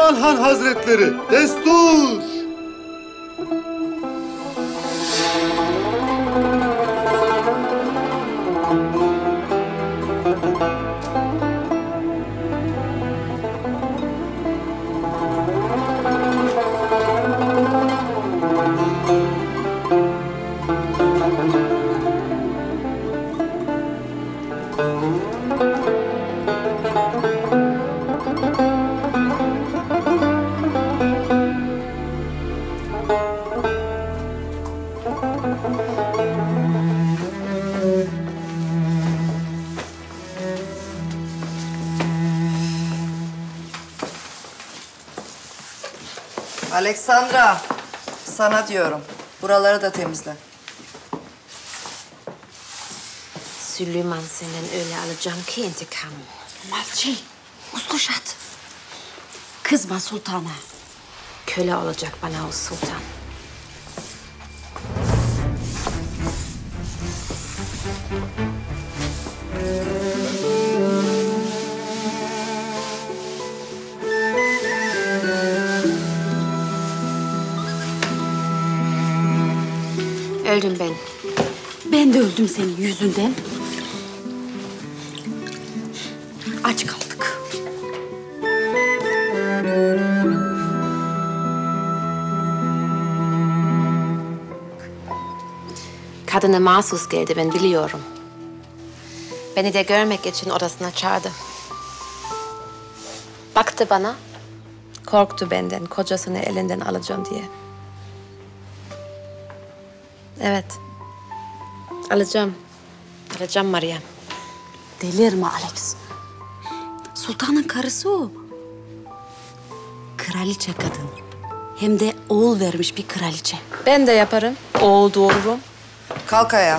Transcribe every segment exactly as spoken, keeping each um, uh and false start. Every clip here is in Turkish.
Sultan Han Hazretleri, destur! Aleksandra, sana diyorum. Buraları da temizle. Süleyman senden öyle alacağım ki intikam. Malçi, Mustuşat. Kızma sultana. Köle olacak bana o sultan. Öldüm ben. Ben de öldüm senin yüzünden. Aç kaldık. Kadına mahsus geldi, ben biliyorum. Beni de görmek için odasına çağırdı. Baktı bana, korktu benden, kocasını elinden alacağım diye. Evet, alacağım. Alacağım Meryem. Delirme Alex. Sultanın karısı o. Kraliçe kadın. Hem de oğul vermiş bir kraliçe. Ben de yaparım, oğul doğururum. Kalk ayağa.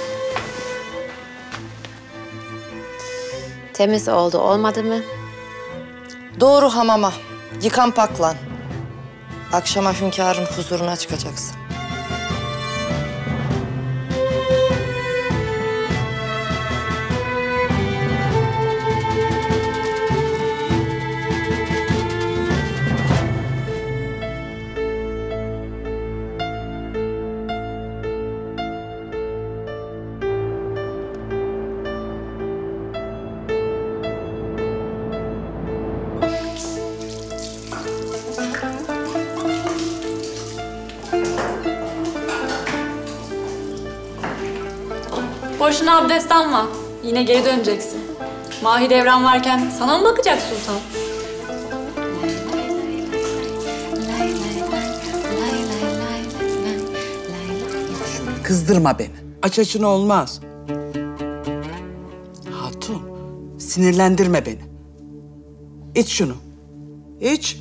Temiz oldu, olmadı mı? Doğru hamama. Yıkan paklan. Akşama hünkârın huzuruna çıkacaksın. Boşuna abdest alma. Yine geri döneceksin. Mahidevran varken sana mı bakacak sultan? Kızdırma beni. Aç açına olmaz. Hatun, sinirlendirme beni. İç şunu. İç.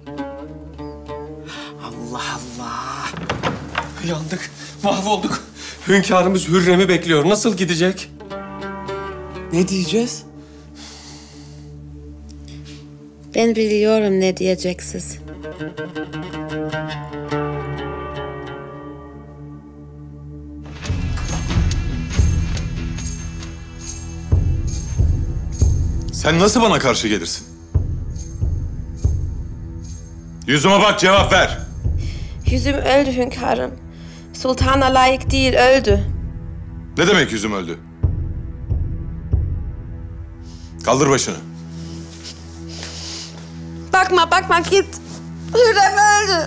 Allah Allah. Yandık, mahvolduk. Hünkârımız Hürrem'i bekliyor. Nasıl gidecek? Ne diyeceğiz? Ben biliyorum ne diyeceksiniz. Sen nasıl bana karşı gelirsin? Yüzüme bak, cevap ver. Yüzüm öldü hünkârım. Sultana layık değil, öldü. Ne demek yüzüm öldü? Kaldır başını. Bakma, bakma, git. Hürrem öldü.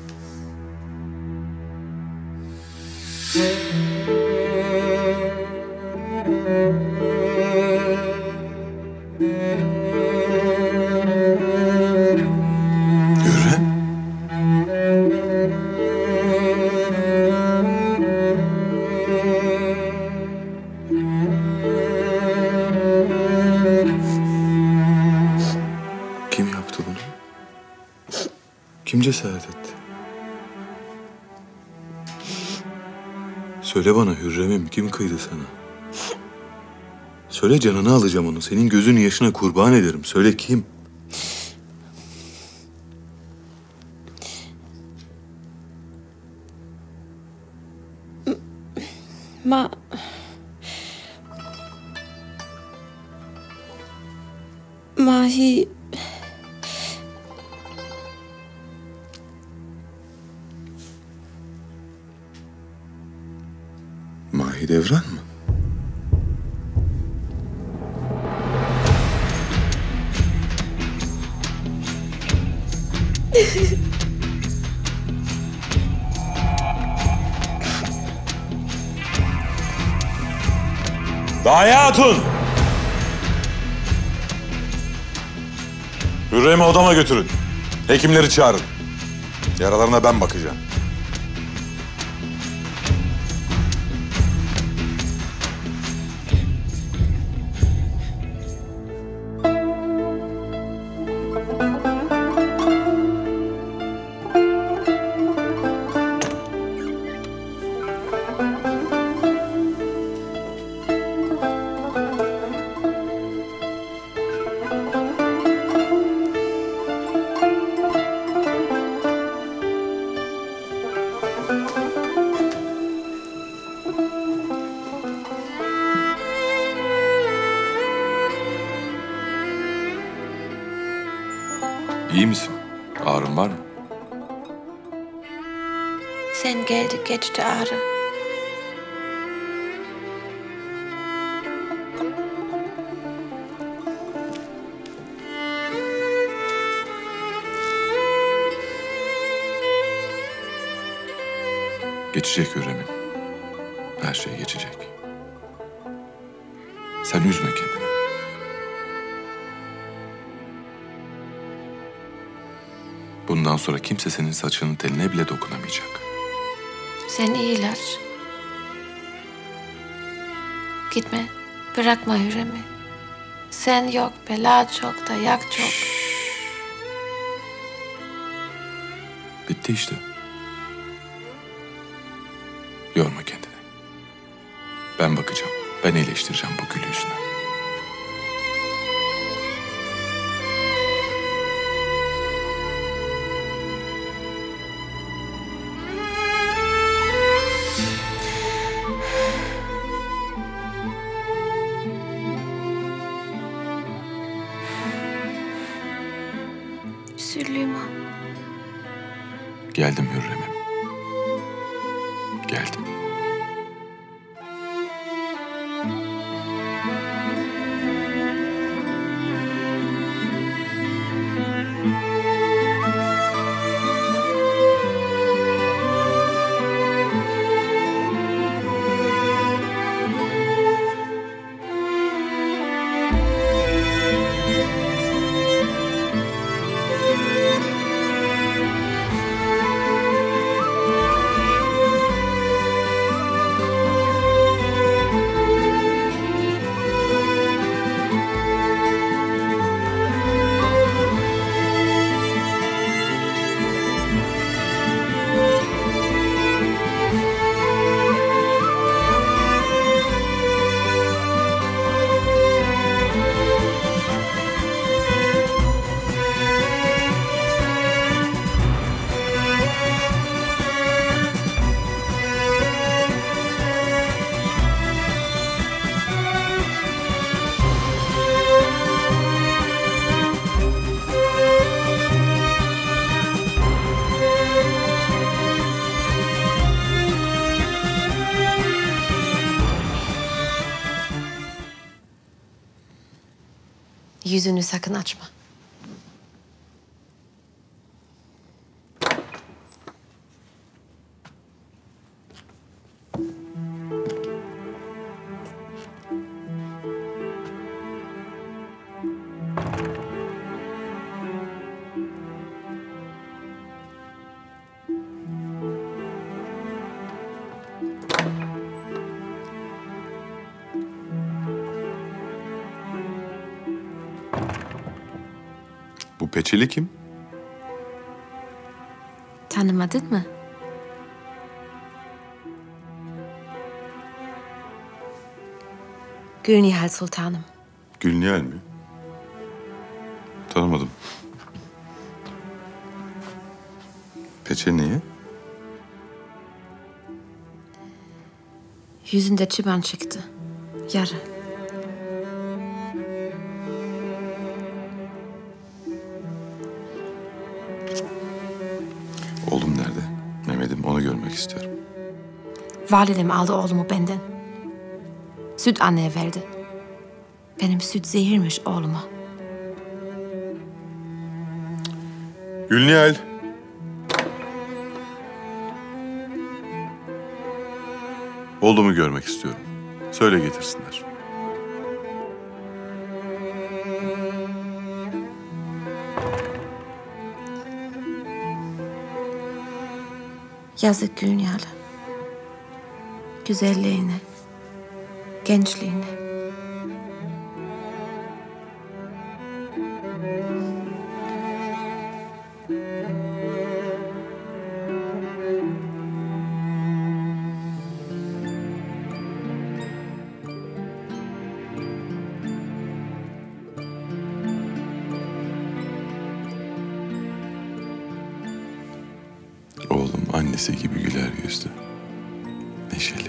Hürrem? Kim yaptı bunu? Kim cesaret etti? Söyle bana Hürrem'im, kim kıydı sana? Söyle, canını alacağım onu. Senin gözün yaşına kurban ederim. Söyle kim? Ma... Mahi... Mahidevran mı? Gaye Hatun! Hürrem'i odama götürün. Hekimleri çağırın. Yaralarına ben bakacağım. İyi misin? Ağrın var mı? Sen geldi geçti ağrı. Geçecek Hürrem'im. Her şey geçecek. Sen üzme kendini. Bundan sonra kimse senin saçının teline bile dokunamayacak. Sen iyiler. Gitme. Bırakma Hürrem'i. Sen yok, bela çok, dayak çok. Bitti işte. Yorma kendini. Ben bakacağım. Ben iyileştireceğim bu gül yüzünü. Süleyman. Geldim Hürrem'im. Geldim. Yüzünü sakın açma. Bu peçeli kim? Tanımadın mı? Gülnihal Sultanım. Gülnihal mi? Tanımadım. Peçe niye? Yüzünde çıban çıktı. Yara. Oğlum nerede? Mehmet'im, onu görmek istiyorum. Validem aldı oğlumu benden. Süt anneye verdi. Benim süt zehirmiş oğluma. Gülnihal. Oğlumu görmek istiyorum. Söyle getirsinler. Yazık Gülnihal'e. Güzelliğine, gençliğine. Oğlum annesi gibi güler yüzlü. Neşeli.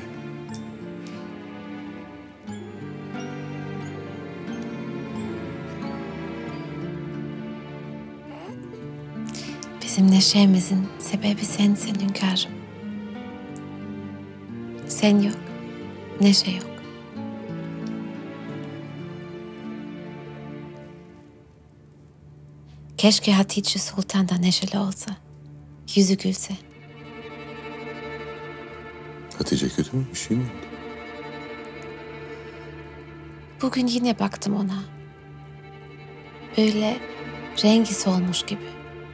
Bizim neşemizin sebebi sensin hünkârım. Sen yok, neşe yok. Keşke Hatice Sultan da neşeli olsa, yüzü gülse. Hatice kötü mü? Bir şey mi oldu? Bugün yine baktım ona. Öyle rengi solmuş gibi.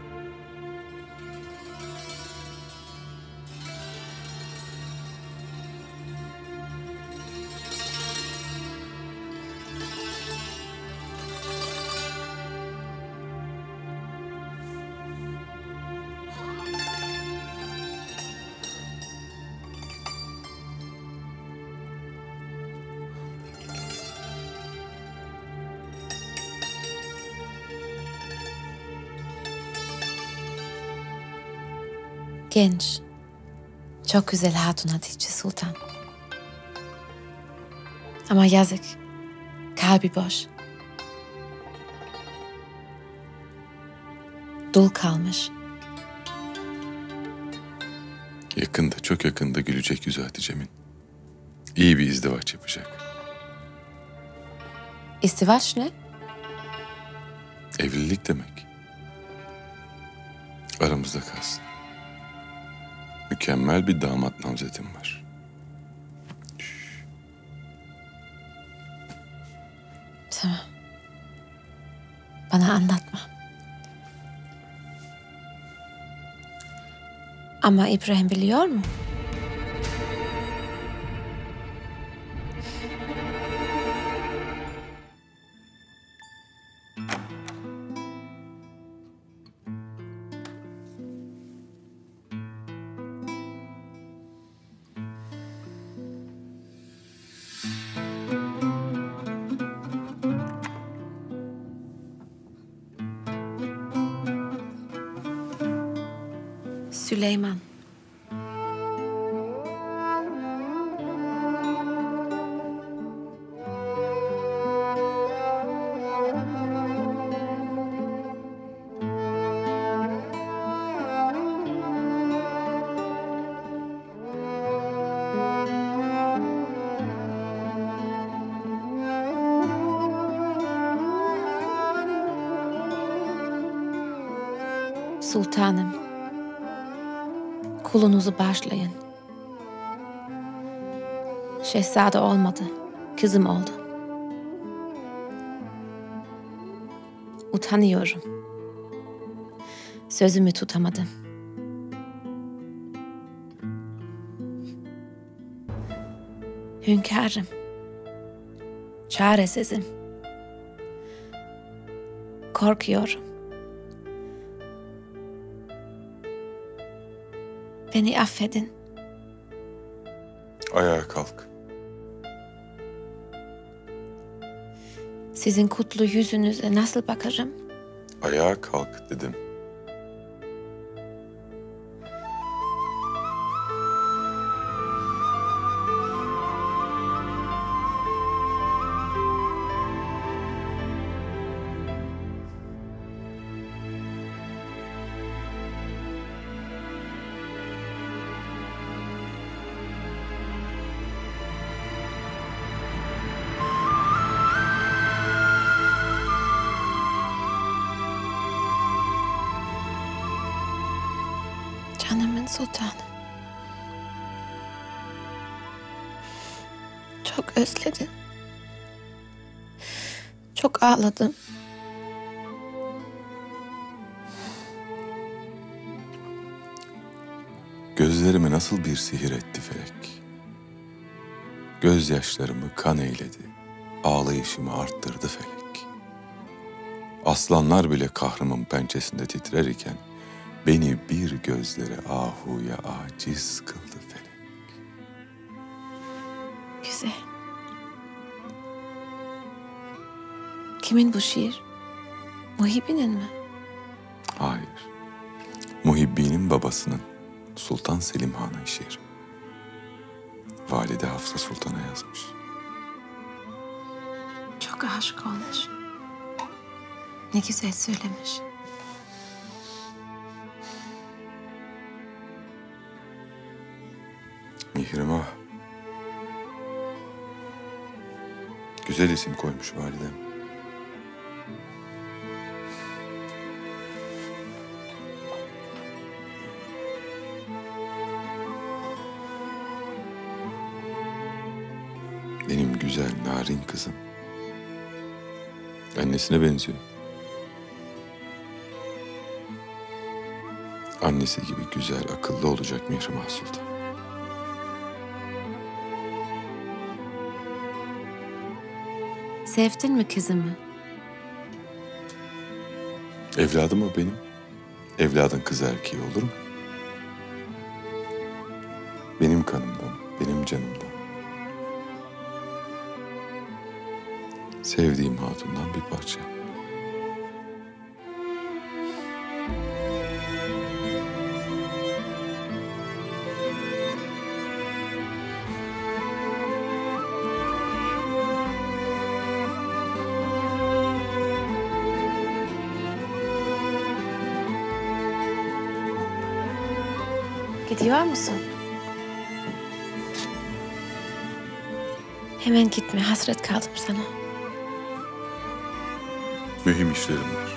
Genç, çok güzel hatun Hatice Sultan. Ama yazık, kalbi boş. Dul kalmış. Yakında, çok yakında gülecek yüzü Hatice'min. İyi bir izdivaç yapacak. İstivaç ne? Evlilik demek. Aramızda kalsın. Mükemmel bir damat namzetim var. Tamam. Bana anlatma. Ama İbrahim biliyor mu? Süleyman. Sultanım, kulunuzu bağışlayın. Şehzade olmadı, kızım oldu. Utanıyorum. Sözümü tutamadım. Hünkârım, çaresizim. Korkuyorum. Beni affedin. Ayağa kalk. Sizin kutlu yüzünüze nasıl bakarım? Ayağa kalk dedim. Canımın sultanı. Çok özledim. Çok ağladım. Gözlerime nasıl bir sihir etti felek. Gözyaşlarımı kan eyledi, ağlayışımı arttırdı felek. Aslanlar bile kahrımın pençesinde titrer iken, beni bir gözlere ahuya aciz kıldı felek. Güzel. Kimin bu şiir? Muhibbi'nin mi? Hayır, Muhibbi'nin babasının, Sultan Selim Han'ın şiiri. Valide Hafsa Sultan'a yazmış. Çok aşık olmuş. Ne güzel söylemiş. Mihrimah. Güzel isim koymuş validem. Benim güzel, narin kızım. Annesine benziyor. Annesi gibi güzel, akıllı olacak Mihrimah Sultan. Sevdin mi kızımı? Evladım o benim. Evladın kız erkeği olur mu? Benim kanımdan, benim canımdan. Sevdiğim hatundan bir parça. Gidiyor musun? Hemen gitme, hasret kaldım sana. Mühim işlerim var.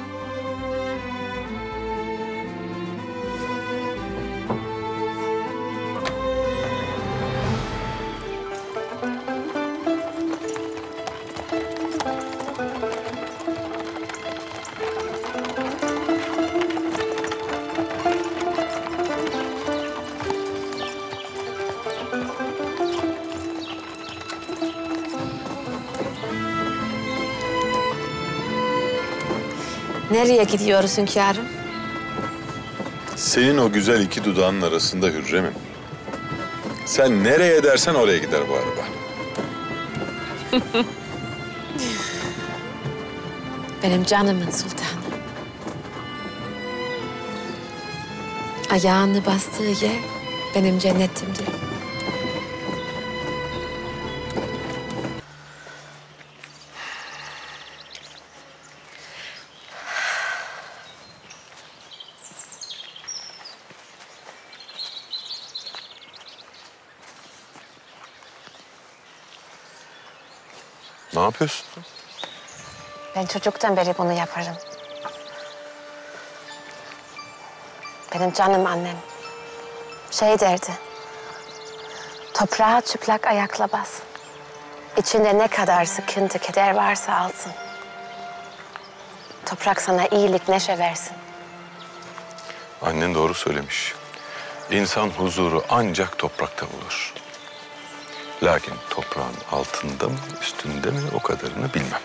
Nereye gidiyoruz hünkârım? Senin o güzel iki dudağının arasında Hürrem'im. Sen nereye dersen oraya gider bu araba. Benim canımın sultanı. Ayağını bastığı yer benim cennetimdir. Ne yapıyorsun? Ben çocuktan beri bunu yaparım. Benim canım annem şey derdi. Toprağa çıplak ayakla bas. İçinde ne kadar sıkıntı, keder varsa alsın. Toprak sana iyilik, neşe versin. Annen doğru söylemiş. İnsan huzuru ancak toprakta bulur. Lakin toprağın altında mı, üstünde mi o kadarını bilmem.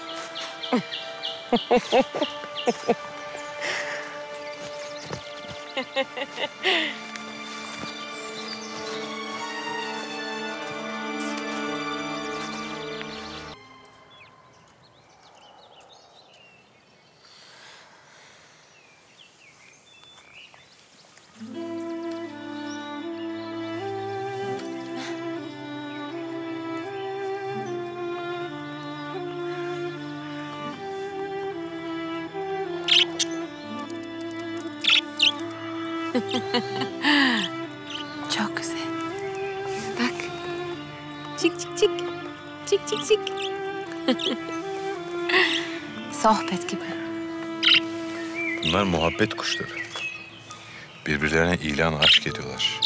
Çok güzel. Bak. Çık çık çık. Çık çık çık. Sohbet gibi. Bunlar muhabbet kuşları. Birbirlerine ilan aşk ediyorlar.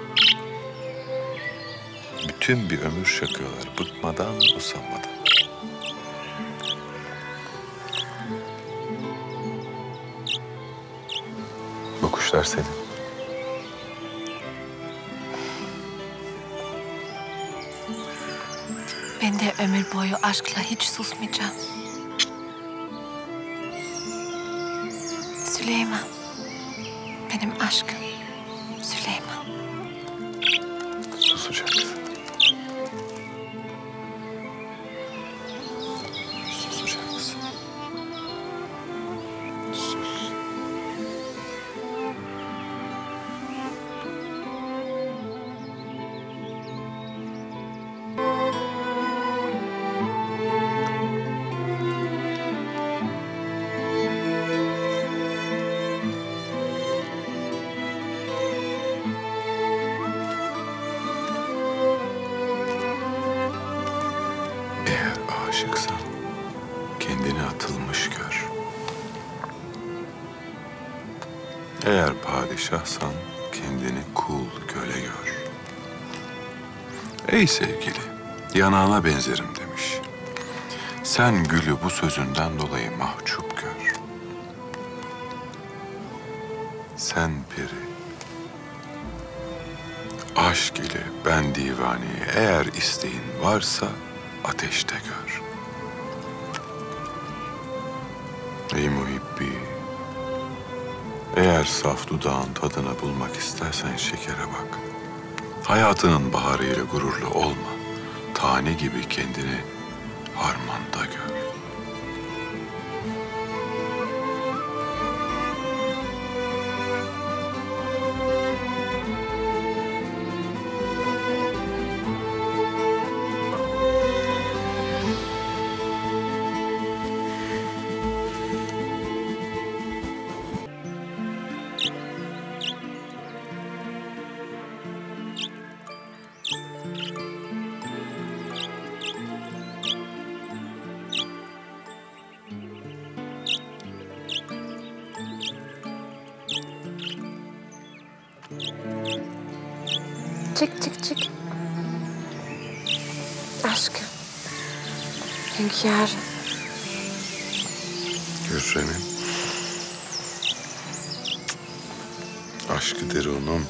Bütün bir ömür şakıyorlar. Bıkmadan, usanmadan. Bu kuşlar senin. Ben de ömür boyu aşkla hiç susmayacağım. Süleyman. Benim aşkım. Süleyman. Susacaksın. Susacaksın. Sus. Eğer aşıksan kendini atılmış gör. Eğer padişahsan kendini kul köle gör. Ey sevgili, yanağına benzerim demiş. Sen gülü bu sözünden dolayı mahcup gör. Sen peri, aşk ile ben divaneyi eğer isteğin varsa ateşte gör. Ey muhibbi, eğer saf dudağın tadını bulmak istersen şekere bak. Hayatının baharıyla gururlu olma. Tane gibi kendini harmanda gör. Çık çık çık. Aşkım. Hünkârım. Hürrem'im. Aşkı derunum.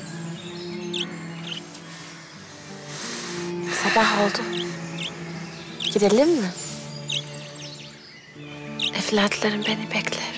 Sabah oldu. Gidelim mi? Evlatlarım beni bekler.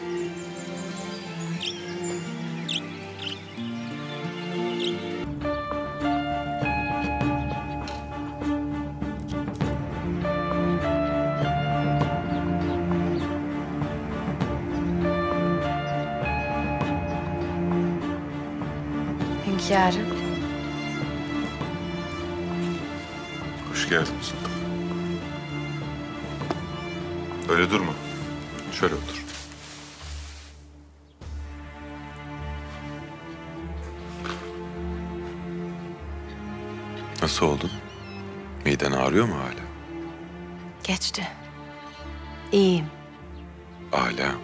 Hünkârım. Hoş geldin sultan. Öyle durma. Şöyle otur. Nasıl oldun? Miden ağrıyor mu hala? Geçti. İyiyim. Hala.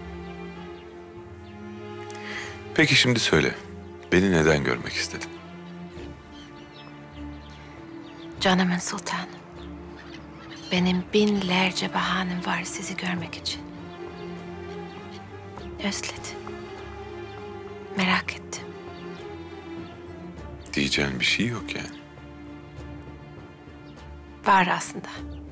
Peki şimdi söyle. Beni neden görmek istedin? Canımın sultanı. Benim binlerce bahanem var sizi görmek için. Özledim. Merak ettim. Diyeceğin bir şey yok yani. Var aslında.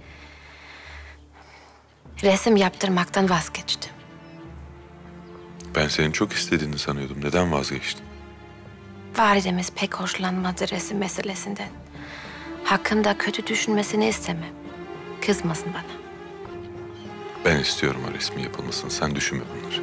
Resim yaptırmaktan vazgeçtim. Ben senin çok istediğini sanıyordum. Neden vazgeçtin? Validemiz pek hoşlanmadı resim meselesinden. Hakkında kötü düşünmesini istemem. Kızmasın bana. Ben istiyorum o resmin yapılmasını. Sen düşünme bunları.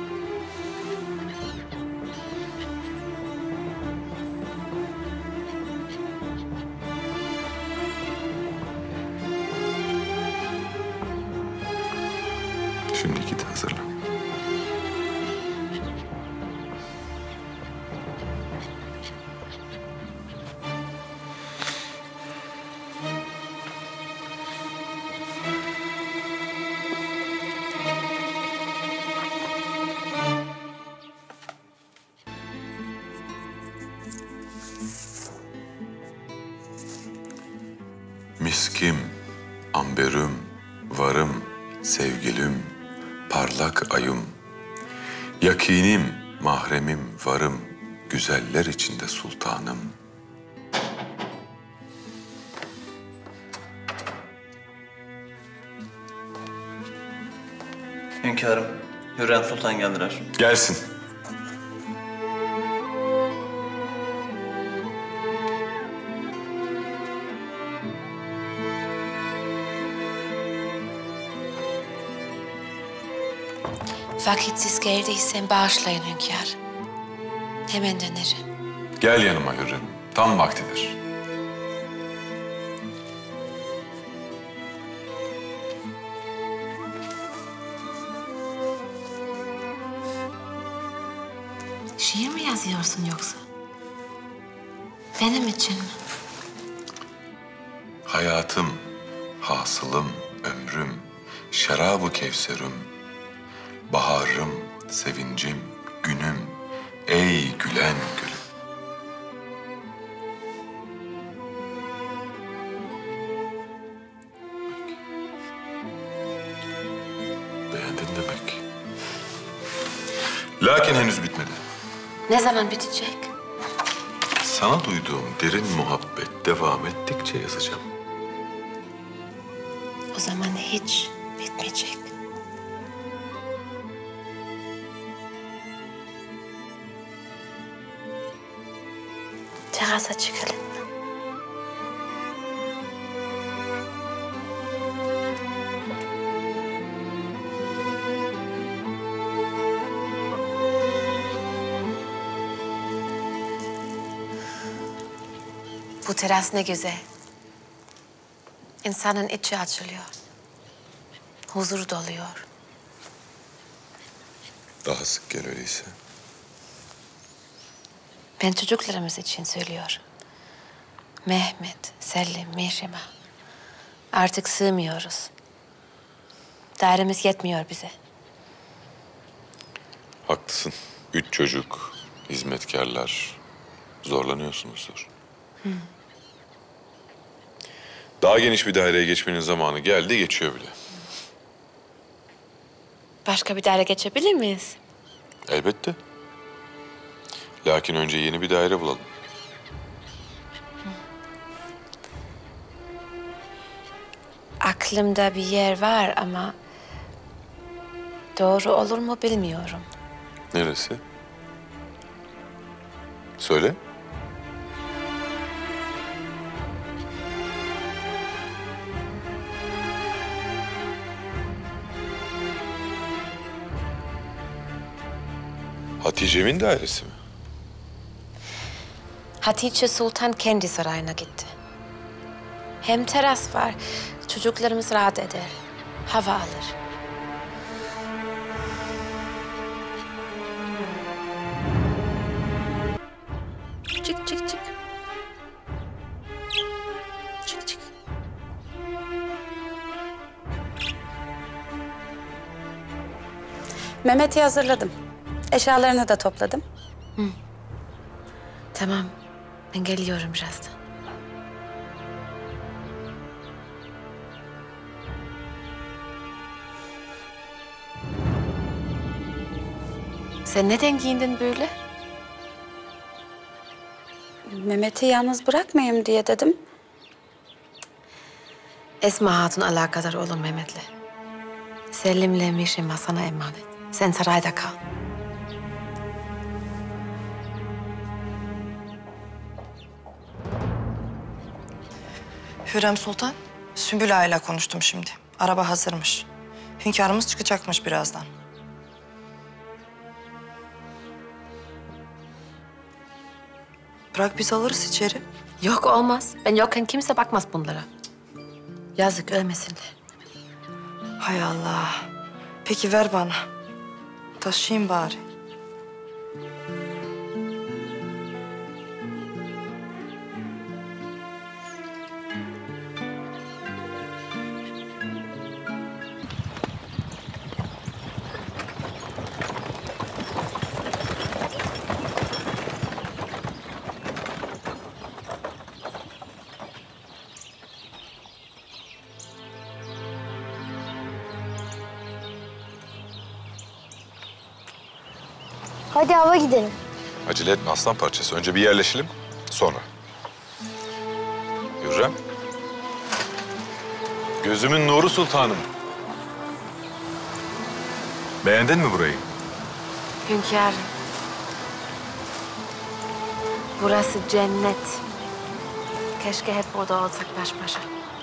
Şimdi git hazırlan. miskim, amberüm, varım, sevgilim, parlak ayım. Yakinim, mahremim, varım, güzeller içinde sultanım. Hünkârım, Hürrem Sultan geldiler. Gelsin. Vakitsiz geldiysem bağışlayın hünkâr. Hemen dönerim. Gel yanıma Hürrem. Tam vaktidir. Şiir mi yazıyorsun yoksa? Benim için mi? Hayatım, hasılım, ömrüm, şarabı kevserim, baharım, sevincim, günüm, ey gülen gülüm. Beğendin demek. Lakin henüz bitmedi. Ne zaman bitecek? Sana duyduğum derin muhabbet devam ettikçe yazacağım. O zaman hiç bitmeyecek. Terasa çıkalım mı? Bu teras ne güzel. İnsanın içi açılıyor. Huzur doluyor. Daha sık gel öyleyse. Ben çocuklarımız için söylüyorum. Mehmet, Selim, Mihrimah. Artık sığmıyoruz. Dairemiz yetmiyor bize. Haklısın. Üç çocuk, hizmetkarlar. Zorlanıyorsunuzdur. Hı. Daha geniş bir daireye geçmenin zamanı geldi, geçiyor bile. Başka bir daire geçebilir miyiz? Elbette. Lakin önce yeni bir daire bulalım. Aklımda bir yer var ama doğru olur mu bilmiyorum. Neresi? Söyle. Hatice'min dairesi mi? Hatice Sultan kendi sarayına gitti. Hem teras var, çocuklarımız rahat eder, hava alır. Çık, çık, çık. Çık, çık. Mehmet'i hazırladım. Eşyalarını da topladım. Hı. Tamam, ben geliyorum birazdan. Sen neden giyindin böyle? Mehmet'i yalnız bırakmayayım diye dedim. Esma Hatun alakadar olur Mehmet'le. Selim'le Mihrimah sana emanet. Sen sarayda kal. Hürrem Sultan, Sümbül Ağa ile konuştum şimdi. Araba hazırmış. Hünkârımız çıkacakmış birazdan. Bırak biz alırız içeri. Yok olmaz. Ben yokken kimse bakmaz bunlara. Yazık ölmesinler. Hay Allah. Peki ver bana. Taşıyayım bari. Hadi hava gidelim. Acele etme aslan parçası. Önce bir yerleşelim, sonra. Hürrem. Gözümün nuru sultanım. Beğendin mi burayı? Hünkârım. Burası cennet. Keşke hep burada olsak baş başa.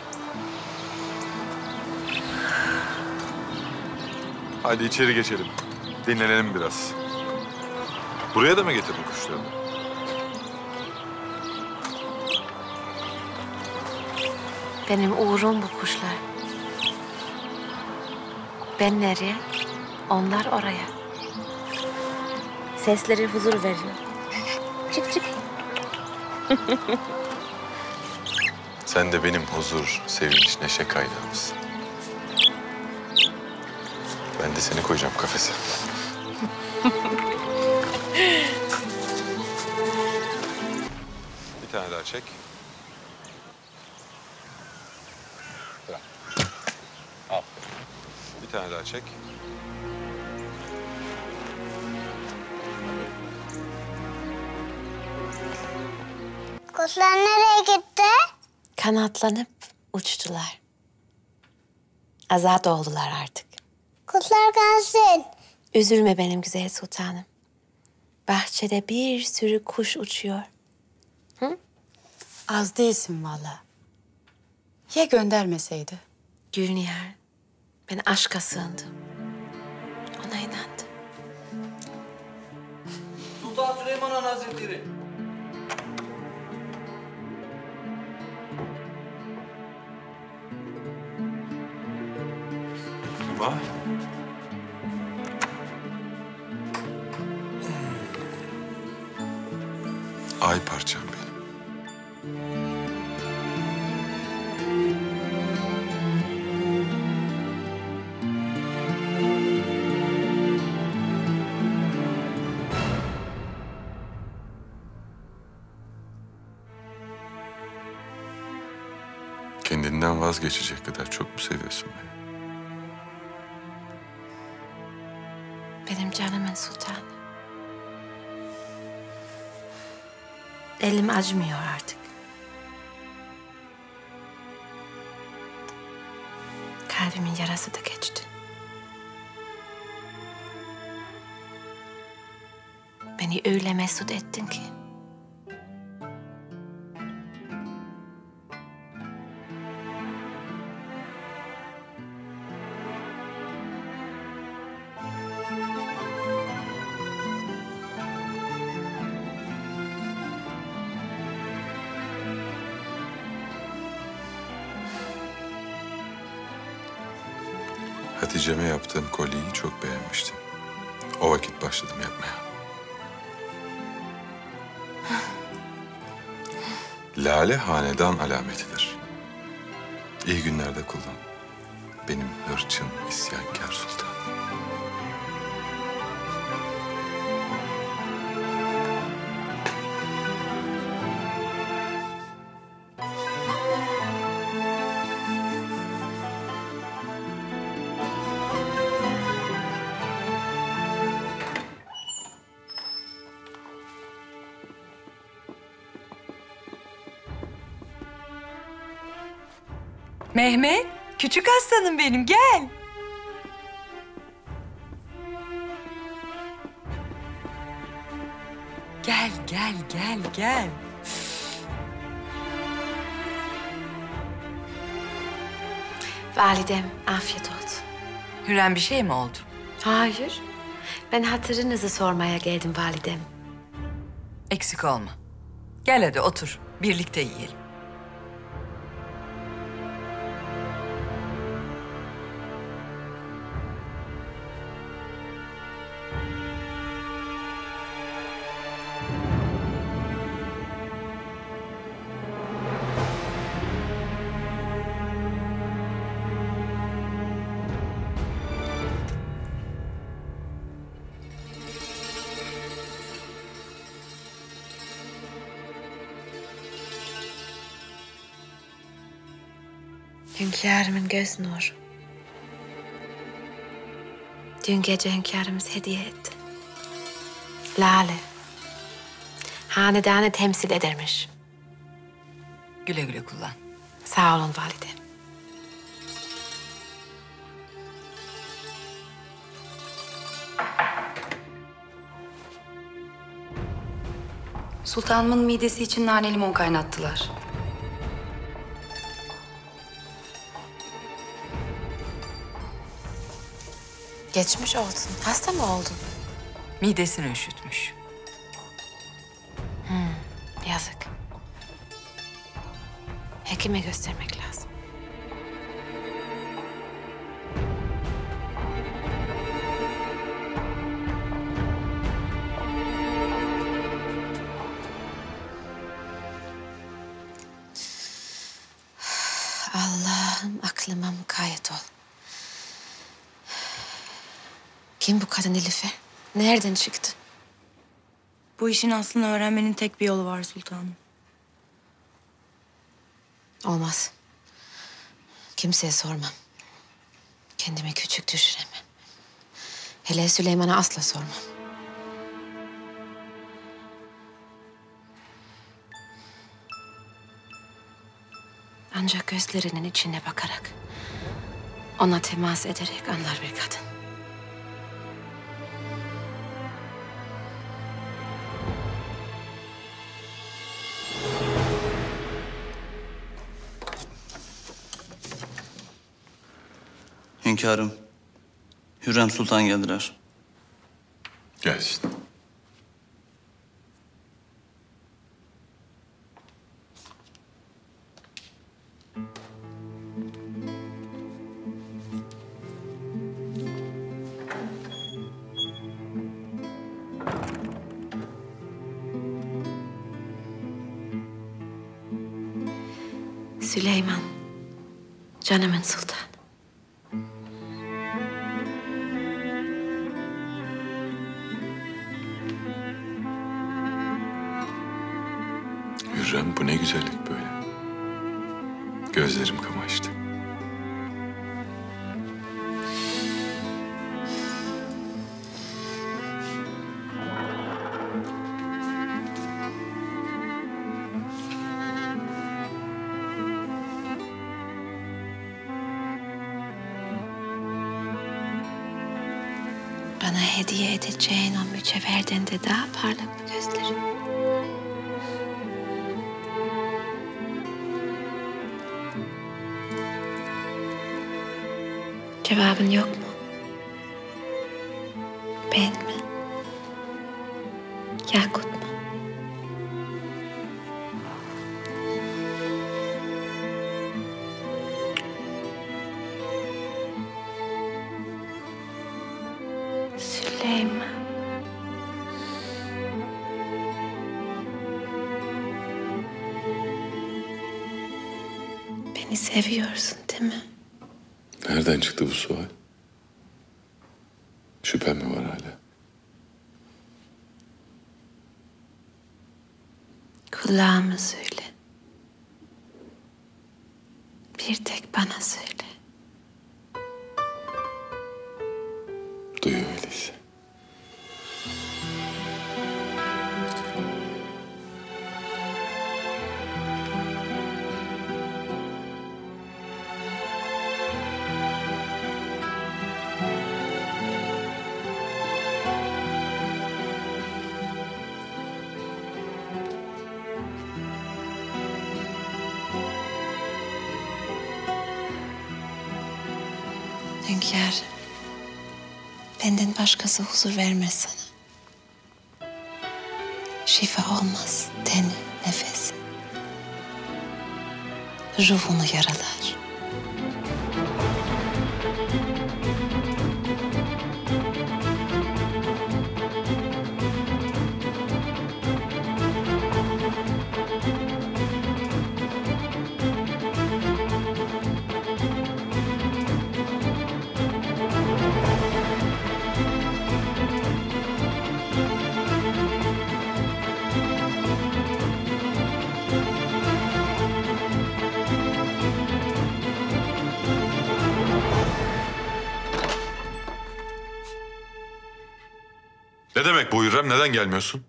Hadi içeri geçelim. Dinlenelim biraz. Buraya da mı getirdin kuşlarını? Benim uğrum bu kuşlar. Ben nereye? Onlar oraya. Sesleri huzur veriyor. Çık çık. Sen de benim huzur, sevinç, neşe kaynağımsın. Ben de seni koyacağım kafese. Bir tane daha çek. Bırak. Al. Bir tane daha çek. Kuşlar nereye gitti? Kanatlanıp uçtular. Azat oldular artık. Kuşlar gelsin. Üzülme benim güzel sultanım. Bahçede bir sürü kuş uçuyor. Hı? Az değilsin vallahi. Ya göndermeseydi? Gülnihar, ben aşka sığındım. Ona inandım. Sultan Süleyman Han Hazretleri. Var. Ay parçam benim. Kendinden vazgeçecek kadar çok mu seviyorsun beni? Benim canımın sultanı. Elim acımıyor artık. Kalbimin yarası da geçti. Beni öyle mesut ettin ki. Hatice'me yaptığım kolyeyi çok beğenmiştim. O vakit başladım yapmaya. Lale hanedan alametidir. İyi günlerde kullan. Benim hırçın isyankâr sultan. Mehmet, küçük aslanım benim, gel. Gel, gel, gel, gel. Validem, afiyet olsun. Hürrem bir şey mi oldu? Hayır. Ben hatırınızı sormaya geldim validem. Eksik olma. Gel hadi otur, birlikte yiyelim. Hünkârımın göz nuru. Dün gece hünkârımız hediye etti. Lale. Hanedanı temsil edermiş. Güle güle kullan. Sağ olun valide. Sultanımın midesi için nane limon kaynattılar. Geçmiş olsun. Hasta mı oldun? Midesini üşütmüş. Hmm, yazık. Hekime göstermek lazım. Allah'ım aklıma mukayyet ol. Kim bu kadın Elife? Nereden çıktı? Bu işin aslını öğrenmenin tek bir yolu var sultanım. Olmaz. Kimseye sormam. Kendimi küçük düşüremem. Hele Süleyman'a asla sormam. Ancak gözlerinin içine bakarak, ona temas ederek anlar bir kadın. Hünkârım, Hürrem Sultan geldiler. Gelsin. Süleyman, canımın sultanı. Hürrem, bu ne güzellik böyle. Gözlerim kamaştı. Bana hediye edeceğin o mücevherden de daha parlak mı gözlerin? Cevabın yok mu? Ben mi? Yakut mu? Süleyman. Beni seviyorsun değil mi? Nereden çıktı bu sual? Şüphem mi var hala? Kulağıma söyle. Bir tek bana söyle. Duyuyor öyleyse. Hünkâr, benden başkası huzur vermez sana. Şifa olmaz teni, nefesi. Ruhunu yaralar. Bu Hürrem neden gelmiyorsun?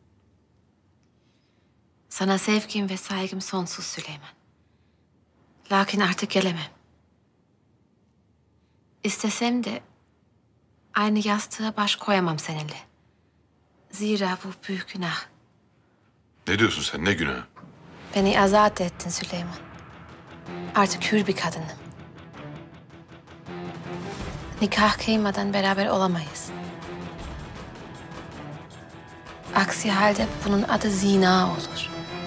Sana sevgim ve saygım sonsuz Süleyman. Lakin artık gelemem. İstesem de aynı yastığa baş koyamam seninle. Zira bu büyük günah. Ne diyorsun sen? Ne günah? Beni azat ettin Süleyman. Artık hür bir kadınım. Nikah kıymadan beraber olamayız. Aksi halde bunun adı zina olur.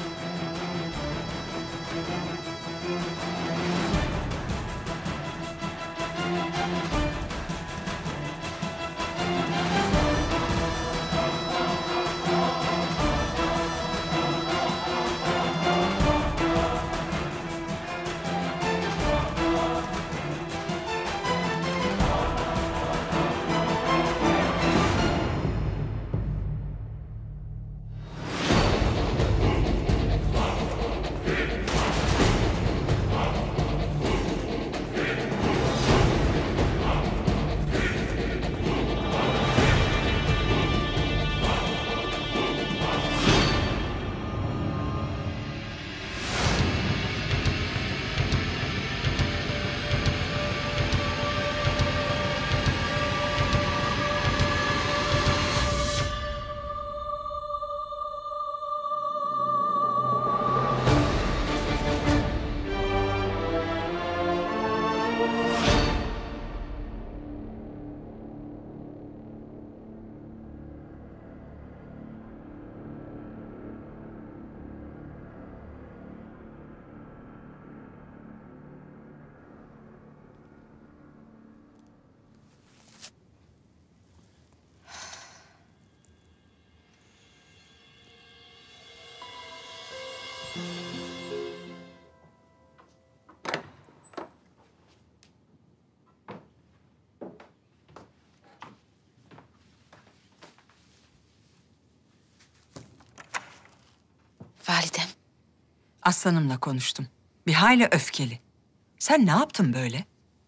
Validem. Aslanımla konuştum. Bir hayli öfkeli. Sen ne yaptın böyle?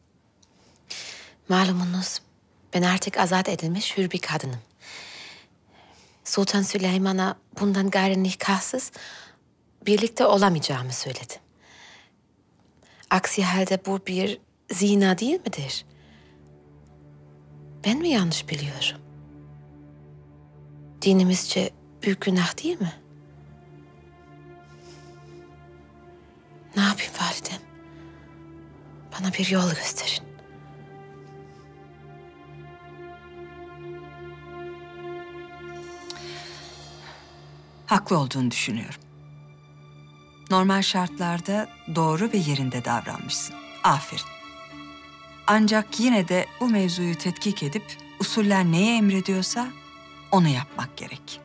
Malumunuz ben artık azat edilmiş hür bir kadınım. Sultan Süleyman'a bundan gayrı nikahsız birlikte olamayacağımı söyledim. Aksi halde bu bir zina değil midir? Ben mi yanlış biliyorum? Dinimizce büyük günah değil mi? Ne yapayım validem? Bana bir yol gösterin. Haklı olduğunu düşünüyorum. Normal şartlarda doğru ve yerinde davranmışsın. Aferin. Ancak yine de bu mevzuyu tetkik edip usuller neye emrediyorsa onu yapmak gerek.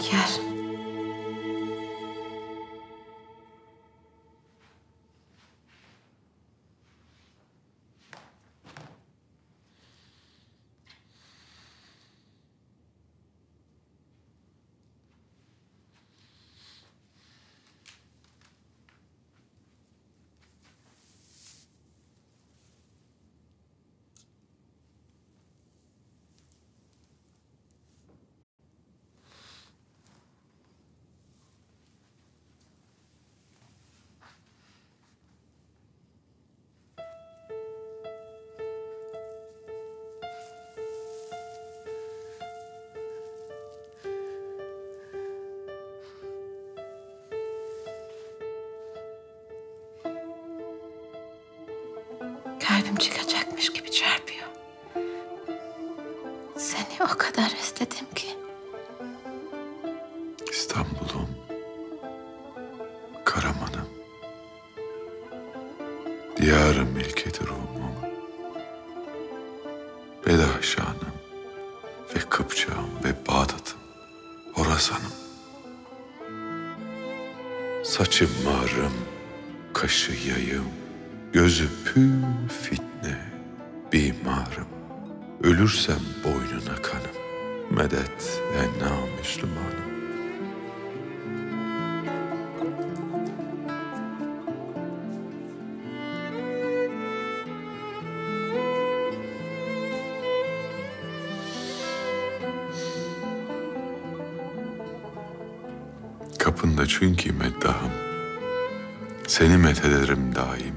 Yarın. Kalbim çıkacakmış gibi çarpıyor. Seni o kadar özledim ki. İstanbul'um, Karaman'ım, diyarım milketi Rum'um, Bedaşan'ım ve Kıpçağım ve Bağdat'ım, Horasan'ım. Saçım marım, kaşı yayım, gözü pür fitne, bimarım. Ölürsem boynuna kanım, medet enna Müslümanım. Kapında çünkü meddahım, seni methederim daim.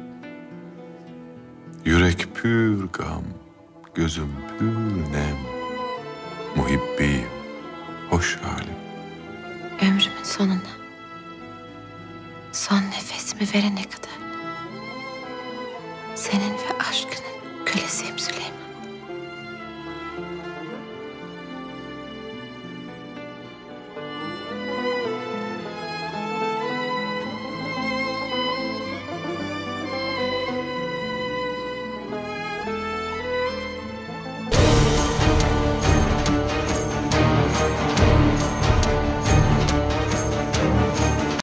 Yürek pür gam, gözüm pür nem, muhibbiyim, hoş halim. Ömrümün sonuna, son nefesimi verene kadar senin ve aşkının kölesiyim Süleyman.